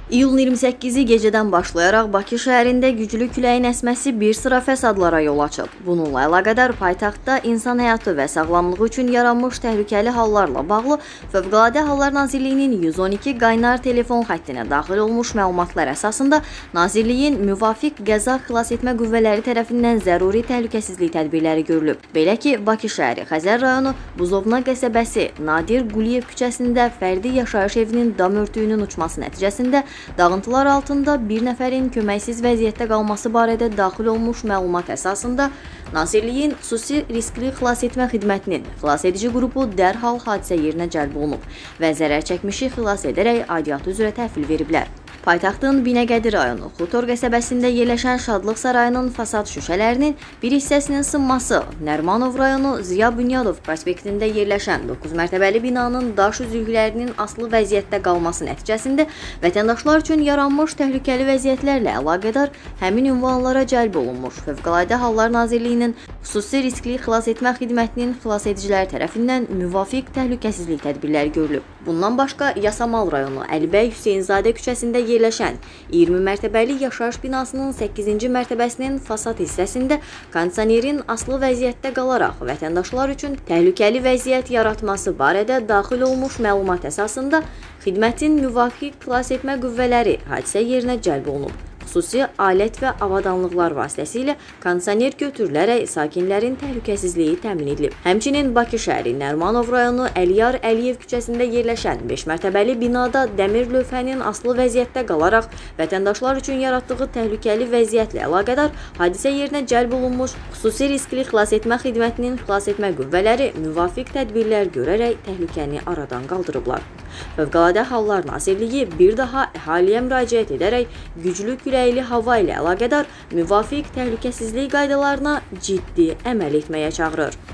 İyulun 28-i gecədən başlayaraq Bakı şəhərində güclü küləyin əsməsi bir sıra fəsadlara yol açıb. Bununla əlaqədar paytaxtda insan həyatı və sağlamlığı üçün yaranmış təhlükəli hallarla bağlı Fövqəladə Hallar Nazirliyinin 112 qaynar telefon xəttinə daxil olmuş məlumatlar əsasında Nazirliyin müvafiq qəza xilasetmə qüvvələri tərəfindən zəruri təhlükəsizlik tədbirləri görülüb. Belə ki, Bakı şəhəri Xəzər rayonu Buzovna qəsəbəsi Nadir Quliyev küçəsində fərdi yaşayış evinin dam örtüyünün uçması nəticəsində dağıntılar altında bir nəfərin köməksiz vəziyyətdə qalması barədə daxil olmuş məlumat əsasında Nazirliyin xüsusi riskli xilasetmə xidmətinin xilasedici qrupu dərhal hadisə yerinə cəlb olunub və zərər çəkmişi xilas edərək aidiyyatı üzrə təhvil veriblər. Paytaxtın Binəqədi rayonu Xutor qəsəbəsində yerləşən Şadlıq Sarayının fasad şüşələrinin bir hissəsinin sınması, Nərmanov rayonu Ziya Bünyadov prospektində yerləşən 9 mərtəbəli binanın daş üzüklərinin asılı vəziyyətdə qalması nəticəsində vətəndaşlar üçün yaranmış təhlükəli vəziyyətlərlə əlaqədar həmin ünvanlara cəlb olunmuş. Fövqəladə Hallar Nazirliyinin xüsusi riskli xilasetmə xidmətinin xilasedicilər tərəfindən müvafiq təhlükəsizlik tədbirləri görülüb. Bundan başqa Yasamal rayonu Əlibəy Hüseynzadə küçəsində yerləşən 20 mərtəbəli yaşayış binasının 8-ci mərtəbəsinin fasad hissəsində kondisionerin asılı vəziyyətdə qalaraq vətəndaşlar üçün təhlükəli vəziyyət yaratması barədə daxil olmuş məlumat əsasında xidmətin müvafiq xilasetmə qüvvələri hadisə yerinə cəlb olunub. Xüsusi alət və avadanlıqlar vasitəsilə kondisioner götürülərək sakinlərin təhlükəsizliyi təmin edilib. Həmçinin Bakı şəhəri Nərmanov rayonu Əliyar Əliyev küçəsində yerləşən 5 mərtəbəli binada dəmir lövhənin asılı vəziyyətdə qalaraq vətəndaşlar üçün yaratdığı təhlükəli vəziyyətlə əlaqədar hadisə yerinə cəlb olunmuş xüsusi riskli xilasetmə xidmətinin xilasetmə qüvvələri müvafiq tədbirlər görərək təhlükəni aradan qaldırıblar. Fövqəladə Hallar Nazirliyi bir daha əhaliyə müraciət edərək güclü küləkli hava ilə əlaqədar müvafiq təhlükəsizlik qaydalarına ciddi əməl etməyə çağırır.